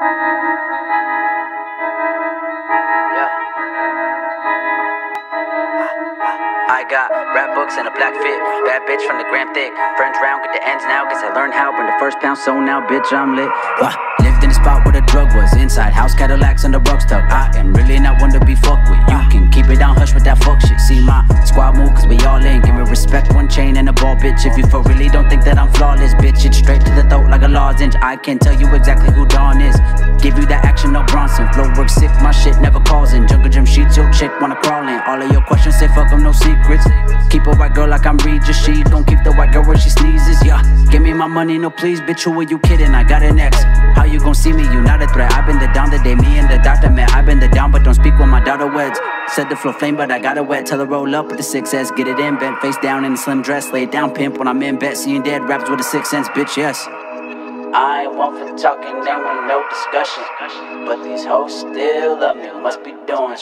I got rap books and a black fit, bad bitch from the gram thick. Friends round, get the ends now, guess I learned how. Bring the first pound, so now bitch I'm lit. Lived in a spot where the drug was, inside house cadillacs and the rugs tucked. I am really not one to be fucked with. You can keep it down, hush with that fuck shit. See my squad move, cause we all in. Give me respect, one chain and a ball, bitch. If you for really don't think that I'm flawless, bitch, it's straight to the throat like a lozenge. I can tell you exactly who Dawn is. Give you that action, no Bronson. Flow work sick, my shit never calls in. Jungle gym sheets, your chick wanna crawl in. All of your questions say fuck 'em, no secrets. Keep a white girl like I'm Regis. She gon' keep the white girl when she sneezes, yeah. Give me my money, no please, bitch, who are you kidding? I got an ex. How you gon' see me? You not a threat. I've been the down the day, me and the doctor met. I've been the down, but don't speak when my daughter weds. Said the flow flame, but I got it wet. Tell her roll up with the 6S, get it in, bent face down in a slim dress. Lay it down, pimp, when I'm in bed. Seeing dead raps with a 6 cents, bitch, yes. I ain't one for talking, they want no discussion. But these hoes still love me, must be doing.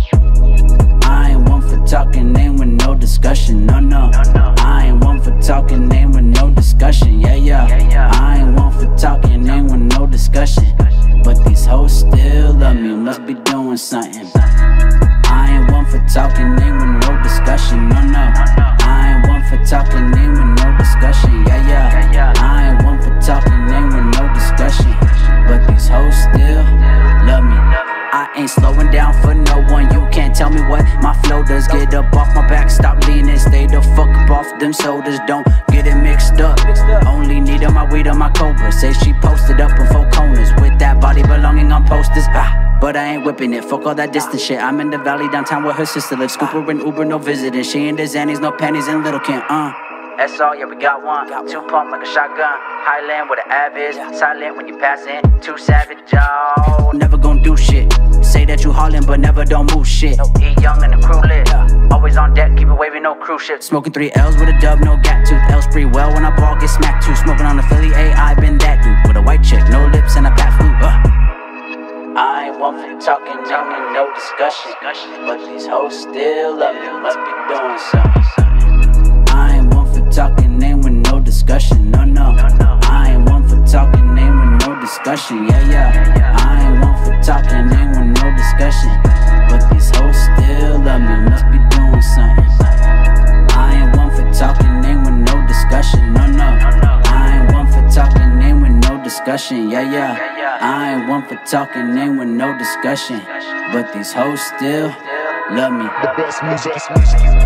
I ain't one for talking, ain't with no discussion, no, no. I ain't one for talking, ain't with no discussion, yeah, yeah. I ain't one for talking, ain't with no discussion. But these hoes still love me, must be doing something. I ain't one for talking, ain't with no discussion, no, no. I ain't one for talking, ain't with no discussion, yeah, yeah. I ain't one for talking, ain't with no discussion. But these hoes still love me. I ain't slowing down for no one. You can't tell me what my flow does. Get up off my back, stop leaning. Stay the fuck up off them shoulders. Don't get it mixed up. Only need my weed on my cobra. Say she posted up in 4 corners with that body belonging on posters. But I ain't whipping it, fuck all that distant shit. I'm in the valley downtown where her sister lives. Scooper and Uber, no visiting. She ain't the Zannies, no panties, and Little Kent, SR, yeah, we got one. 2 pump like a shotgun. Highland where the Av is. Silent when you pass in. Too savage, y'all. Never gon' do shit. Say that you haulin', but never don't move shit. E young and the crew lit. Always on deck, keep it waving, no cruise ship. Smoking 3 L's with a dub, no gap tooth. L spree well when I ball, get smacked too. Smoking on the Philly, AI, been that dude. With a white chick, no lips and a pat flute. I ain't one for talking, ain't with no discussion. But these hoes still love me, must be doing something. I ain't one for talking, ain't with no discussion, no, no. I ain't one for talking, ain't with no discussion, yeah, yeah. I ain't one for talking, ain't with no discussion. But these hoes still love me, must be doing something. I ain't one for talking, ain't with no discussion, no, no. I ain't one for talking, ain't with no discussion, yeah, yeah. I ain't one for talking, ain't with no discussion. But these hoes still love me. The best music.